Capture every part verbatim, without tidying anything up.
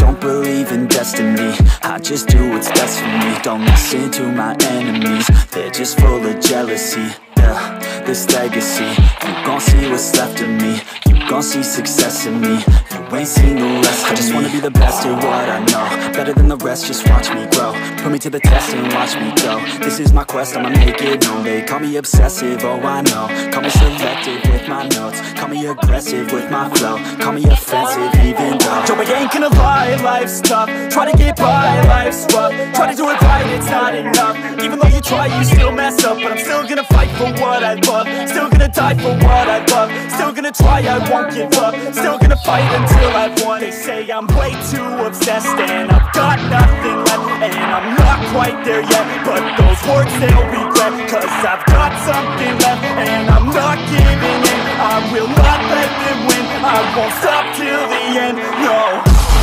don't believe in destiny, I just do what's best for me. Don't listen to my enemies, they're just full of jealousy. Yeah, this legacy, you gon' see what's left of me. You gon' see success in me, you ain't seen the rest of me. I just wanna be the best at what I know, better than the rest, just watch me grow. Put me to the test and watch me go. This is my quest, I'ma make it known. They call me obsessive, oh I know. Call me selective with my notes, call me aggressive with my flow. Call me offensive even though Joe, I ain't gonna lie, life's tough. Try to get by, life's rough. Try to do it right, it's not enough. Even though you try, you still mess up. But I'm still gonna fight for what I love, still gonna die for what I love, still gonna try, I won't give up, still gonna fight until I've won. They say I'm way too obsessed and I've got nothing left, and I'm not quite there yet, but those words they'll regret, cause I've got something left and I'm not giving in. I will not let them win, I won't stop till the end, no.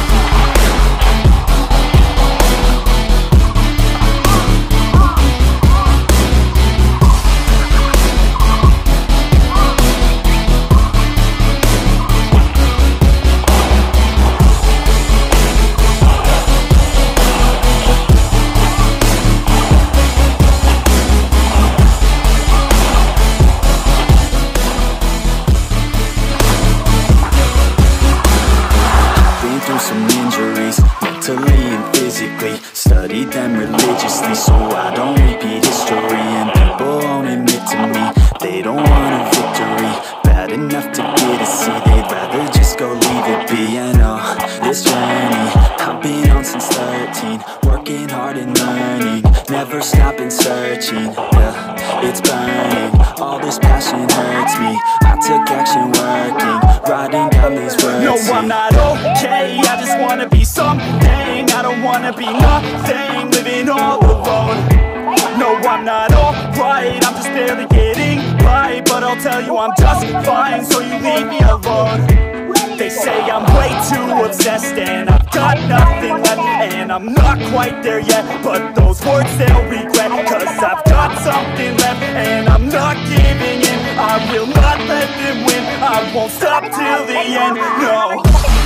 Some injuries, mentally and physically. Studied them religiously so I don't repeat history. And people won't admit to me they don't want a victory bad enough to get a C. They'd rather just go leave it be. And oh, this journey I've been on since thirteen, working hard and learning, never stopping searching. Yeah, it's burning, all this passion hurts me. I took action working, writing down these words. No, I'm not okay, I just wanna be something. I don't wanna be nothing, living all alone. No, I'm not alright, I'm just barely getting by. But I'll tell you I'm just fine, so you leave me alone. They say I'm way too obsessed and I've got nothing left, and I'm not quite there yet, but those words they'll regret, cause I've got something left and I'm not giving in. I will not let them win, I won't stop till the end, no.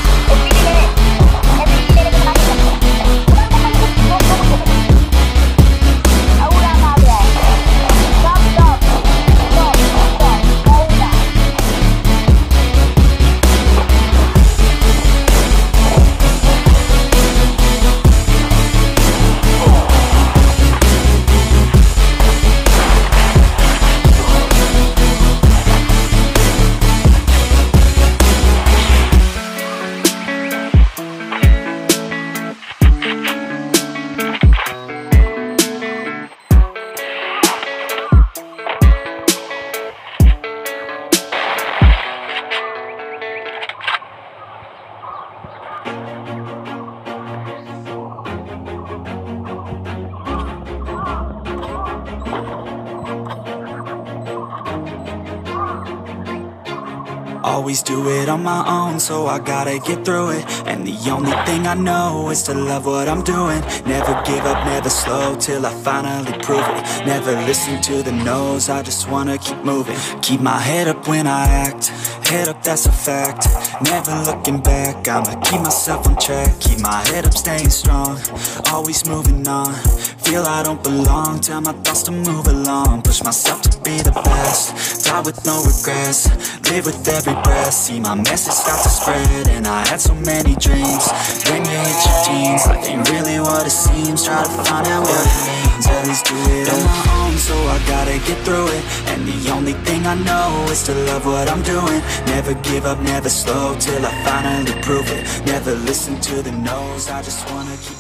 Always do it on my own, so I gotta get through it. And the only thing I know is to love what I'm doing. Never give up, never slow, till I finally prove it. Never listen to the no's, I just wanna keep moving. Keep my head up when I act, head up, that's a fact. Never looking back, I'ma keep myself on track. Keep my head up, staying strong, always moving on. Feel I don't belong, tell my thoughts to move along. Push myself to be the best, die with no regrets. Live with every breath, see my message start to spread. And I had so many dreams, then you hit your teens. Life ain't really what it seems, try to find out what it means. At least do it on my own, so I gotta get through it. And the only thing I know is to love what I'm doing. Never give up, never slow, till I finally prove it. Never listen to the no's, I just wanna keep